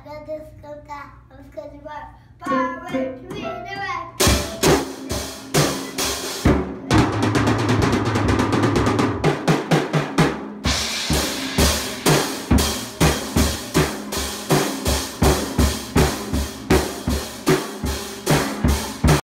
got this, got that. I'm scared to run. Power to redirect.